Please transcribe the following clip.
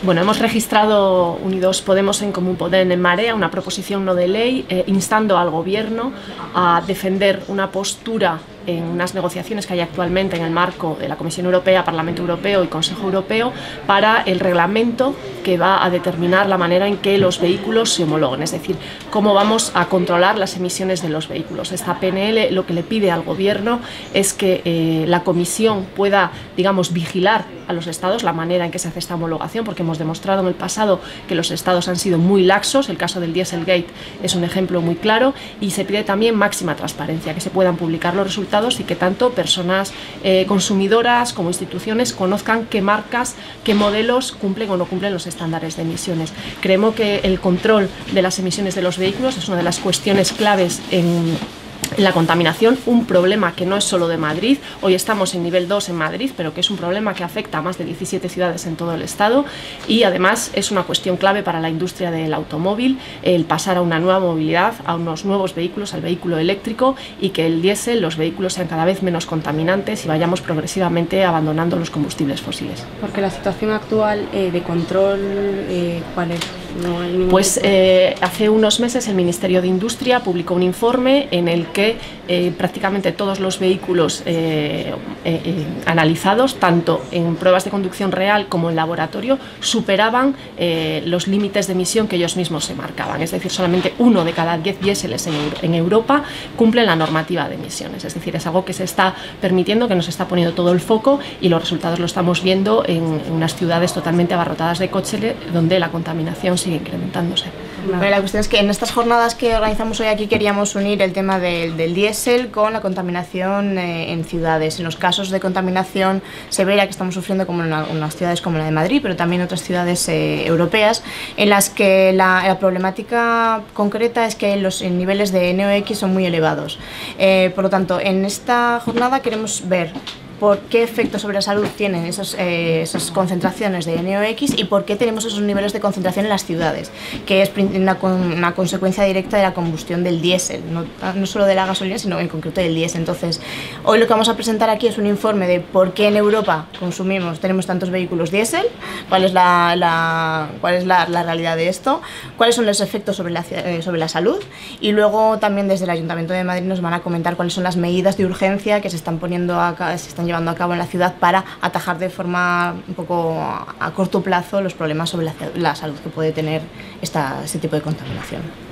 Bueno, hemos registrado Unidos Podemos en Común Podem en Marea una proposición no de ley instando al Gobierno a defender una postura en unas negociaciones que hay actualmente en el marco de la Comisión Europea, Parlamento Europeo y Consejo Europeo para el reglamento que va a determinar la manera en que los vehículos se homologuen, es decir, cómo vamos a controlar las emisiones de los vehículos. Esta PNL lo que le pide al Gobierno es que la Comisión pueda, digamos, vigilar a los Estados la manera en que se hace esta homologación, porque hemos demostrado en el pasado que los Estados han sido muy laxos, el caso del Dieselgate es un ejemplo muy claro, y se pide también máxima transparencia, que se puedan publicar los resultados y que tanto personas consumidoras como instituciones conozcan qué marcas, qué modelos cumplen o no cumplen los estándares de emisiones. Creemos que el control de las emisiones de los vehículos es una de las cuestiones claves en la contaminación, un problema que no es solo de Madrid. Hoy estamos en nivel 2 en Madrid, pero que es un problema que afecta a más de 17 ciudades en todo el estado, y además es una cuestión clave para la industria del automóvil, el pasar a una nueva movilidad, a unos nuevos vehículos, al vehículo eléctrico, y que el diésel, los vehículos sean cada vez menos contaminantes y vayamos progresivamente abandonando los combustibles fósiles. Porque la situación actual de control, ¿cuál es? No hay ningún pues hace unos meses el Ministerio de Industria publicó un informe en el que prácticamente todos los vehículos analizados, tanto en pruebas de conducción real como en laboratorio, superaban los límites de emisión que ellos mismos se marcaban. Es decir, solamente 1 de cada 10 diéseles en Europa cumple la normativa de emisiones. Es decir, es algo que se está permitiendo, que nos está poniendo todo el foco, y los resultados los estamos viendo en unas ciudades totalmente abarrotadas de coches donde la contaminación sigue incrementándose. Pero la cuestión es que en estas jornadas que organizamos hoy aquí queríamos unir el tema del diésel con la contaminación en ciudades. En los casos de contaminación severa que estamos sufriendo, como en algunas ciudades como la de Madrid, pero también otras ciudades europeas, en las que la problemática concreta es que los niveles de NOx son muy elevados. Por lo tanto, en esta jornada queremos ver por qué efectos sobre la salud tienen esas concentraciones de NOx y por qué tenemos esos niveles de concentración en las ciudades, que es una consecuencia directa de la combustión del diésel, no solo de la gasolina, sino en concreto del diésel. Entonces, hoy lo que vamos a presentar aquí es un informe de por qué en Europa tenemos tantos vehículos diésel, cuál es la realidad de esto, cuáles son los efectos sobre la salud, y luego también desde el Ayuntamiento de Madrid nos van a comentar cuáles son las medidas de urgencia que se están llevando a cabo en la ciudad para atajar de forma un poco a corto plazo los problemas sobre la salud que puede tener este tipo de contaminación.